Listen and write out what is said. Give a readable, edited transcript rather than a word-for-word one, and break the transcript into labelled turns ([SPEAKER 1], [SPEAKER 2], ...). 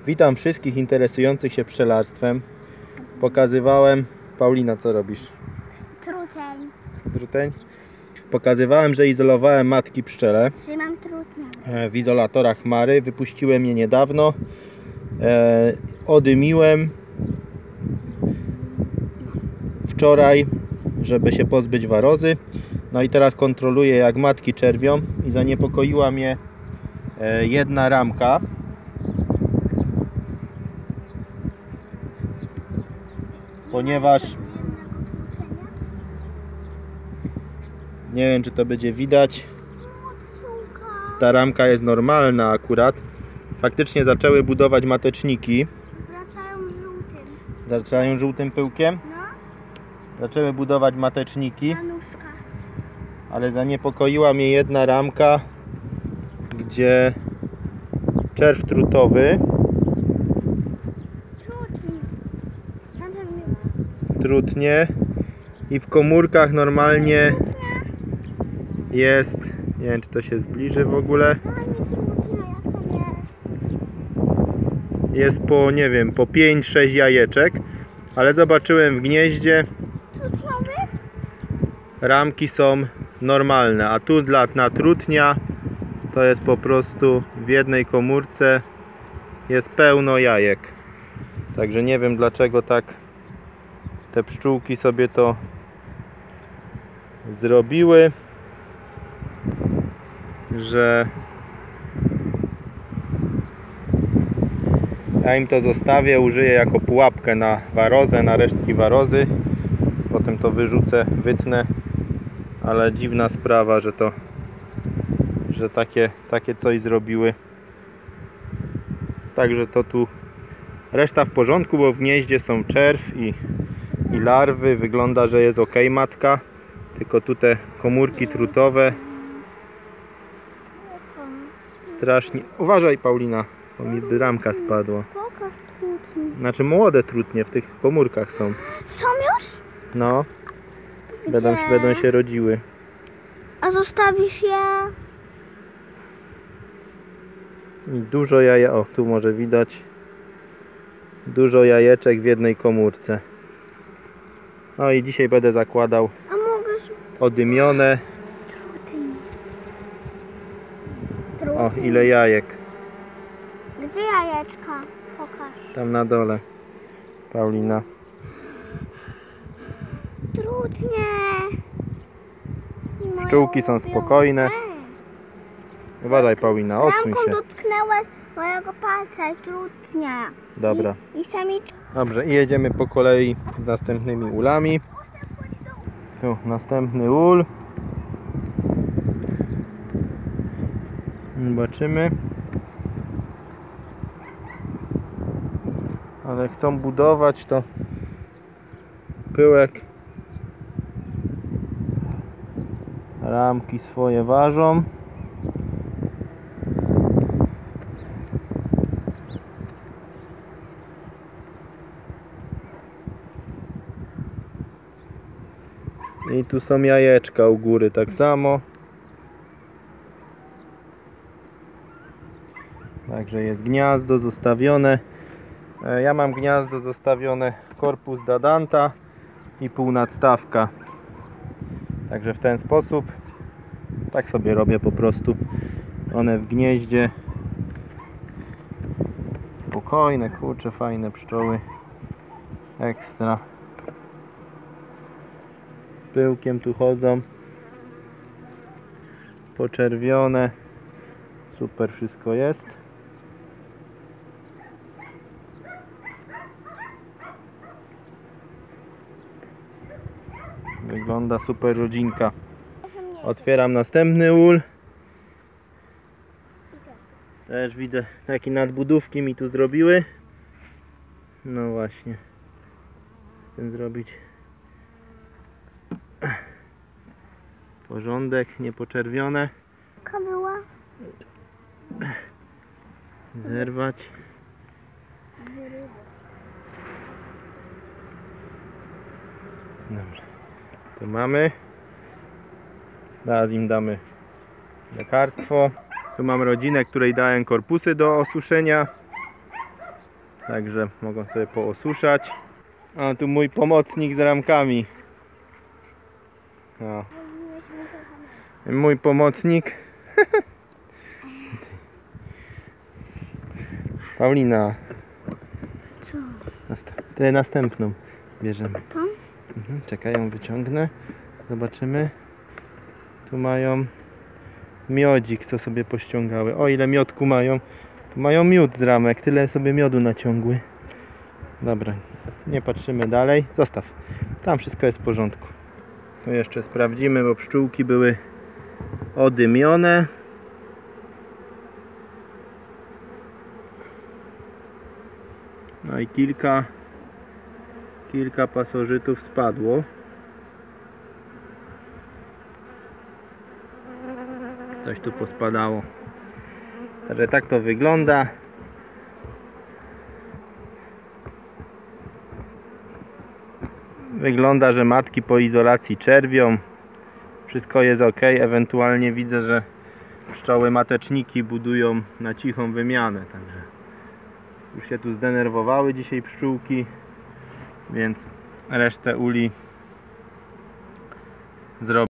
[SPEAKER 1] Witam wszystkich interesujących się pszczelarstwem. Pokazywałem... Paulina, co robisz?
[SPEAKER 2] Truteń.
[SPEAKER 1] Truteń? Pokazywałem, że izolowałem matki pszczele.
[SPEAKER 2] Trzymam trutnia.
[SPEAKER 1] W izolatorach Mary. Wypuściłem je niedawno. Odymiłem wczoraj, żeby się pozbyć warozy. No i teraz kontroluję, jak matki czerwią, i zaniepokoiła mnie jedna ramka. Ponieważ nie wiem, czy to będzie widać, ta ramka jest normalna akurat. Faktycznie zaczęły budować mateczniki. Zaczynają żółtym pyłkiem. Zaczęły budować mateczniki, ale zaniepokoiła mnie jedna ramka, gdzie czerw trutowy trutnie i w komórkach normalnie jest, nie wiem, czy to się zbliży w ogóle, jest po, nie wiem, po 5-6 jajeczek, ale zobaczyłem w gnieździe, ramki są normalne, a tu na trutnia to jest po prostu w jednej komórce jest pełno jajek. Także nie wiem, dlaczego tak te pszczółki sobie to zrobiły, że ja im to zostawię, użyję jako pułapkę na warozę, na resztki warozy. Potem to wyrzucę, wytnę, ale dziwna sprawa, że takie coś zrobiły. Także to tu reszta w porządku, bo w gnieździe są czerw i larwy. Wygląda, że jest ok matka, tylko tu te komórki trutowe strasznie. Uważaj, Paulina, bo mi ramka spadła.
[SPEAKER 2] Pokaż trutnie.
[SPEAKER 1] Znaczy młode trutnie w tych komórkach są.
[SPEAKER 2] Są już?
[SPEAKER 1] No, będą się rodziły.
[SPEAKER 2] A zostawisz je?
[SPEAKER 1] I dużo jaja, o tu może widać, dużo jajeczek w jednej komórce. No i dzisiaj będę zakładał odymione. O, ile jajek.
[SPEAKER 2] Gdzie jajeczka? Pokaż.
[SPEAKER 1] Tam na dole, Paulina.
[SPEAKER 2] Trudnie.
[SPEAKER 1] Pszczółki są spokojne. Uważaj, Paulina, odsuń się.
[SPEAKER 2] Dotknęłaś mojego palca i trudnia.
[SPEAKER 1] Dobra.
[SPEAKER 2] I samiczka.
[SPEAKER 1] Dobrze, i jedziemy po kolei z następnymi ulami. Tu następny ul. Zobaczymy. Ale chcą budować, to pyłek ramki swoje ważą. I tu są jajeczka u góry tak samo. Także jest gniazdo zostawione. Ja mam gniazdo zostawione korpus dadanta i półnadstawka. Także w ten sposób. Tak sobie robię po prostu. One w gnieździe. Spokojne, kurcze, fajne pszczoły. Ekstra. Z pyłkiem tu chodzą. Poczerwione. Super wszystko jest. Wygląda super rodzinka. Otwieram następny ul. Też widzę, jakie nadbudówki mi tu zrobiły. No właśnie. Chcę zrobić porządek, niepoczerwione.
[SPEAKER 2] Jaka była?
[SPEAKER 1] Zerwać. Dobrze. To mamy. Teraz im damy lekarstwo. Tu mam rodzinę, której dałem korpusy do osuszenia. Także mogą sobie poosuszać. A tu mój pomocnik z ramkami. O. Mój pomocnik. Paulina.
[SPEAKER 2] Co?
[SPEAKER 1] Tę następną bierzemy.
[SPEAKER 2] To?
[SPEAKER 1] Czekaj, ją wyciągnę. Zobaczymy. Tu mają miodzik, co sobie pościągały. O, ile miodku mają. Tu mają miód z ramek. Tyle sobie miodu naciągły. Dobra, nie patrzymy dalej. Zostaw. Tam wszystko jest w porządku. Tu jeszcze sprawdzimy, bo pszczółki były odymione. No i kilka pasożytów spadło. Coś tu pospadało. Także tak to wygląda. Wygląda, że matki po izolacji czerwią. Wszystko jest ok. Ewentualnie widzę, że pszczoły mateczniki budują na cichą wymianę. Także już się tu zdenerwowały dzisiaj pszczółki, więc resztę uli zrobię.